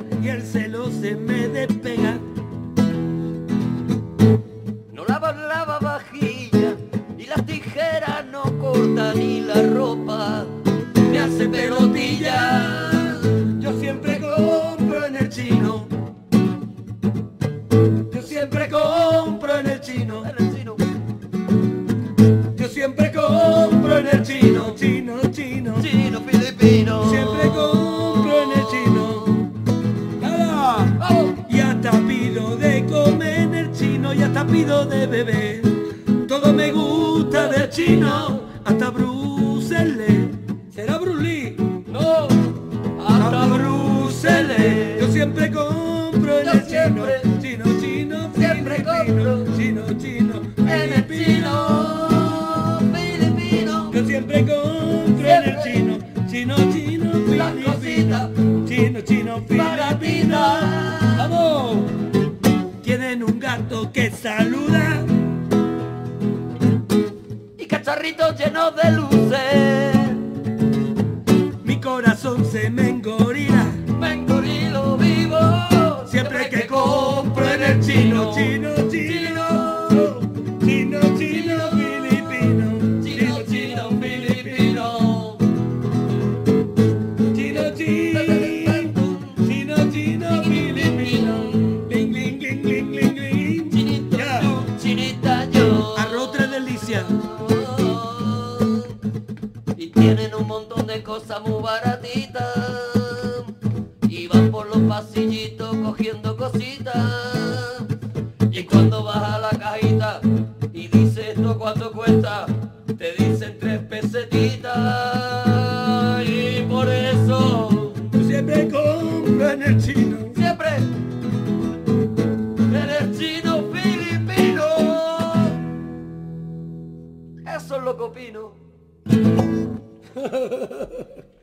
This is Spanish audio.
y el celo se me despega. No lavo la vajilla y las tijeras no cortan ni la ropa me hace pelotilla. Yo siempre compro en el chino. Yo siempre compro en el chino. Yo siempre compro en el chino. Chino, chino. Chino filipino. Siempre compro en el chino. ¡Nada! ¡Vamos! Y hasta pido de comer en el chino y hasta pido de beber. Todo me gusta del chino, hasta Bruselas. ¿Será Bruce Lee? No, Hasta Bruselas. Yo siempre compro en Yo el chino. siempre, Chino, chino, siempre filipino. compro Chino, chino, en el filipino. chino filipino. Yo siempre compro en el chino. Chino, chino, Las filipino. cositas Chino, chino, filipino. baratitas. ¡Vamos! Tienen un gato que saluda. Y cacharritos llenos de luces. Mi corazón se me engorila. Vengo y lo vivo. Siempre que compro en el chino. Chino, chino. Chino, chino, filipino. Chino, chino, filipino. Chino, chino. Chino, chino, filipino. Ling, ling, ling, ling, ling, ling. Chinito Ya. tú, chinita yo. Arroz tres delicias. Y tienen un montón de cosas muy baratitas. Y van por los pasillitos cogiendo cositas. Y cuando vas a la cajita y dices esto cuánto cuesta, te dicen 3 pesetitas. Y por eso Yo siempre compro en el chino. siempre eres chino filipino. Eso es lo que opino.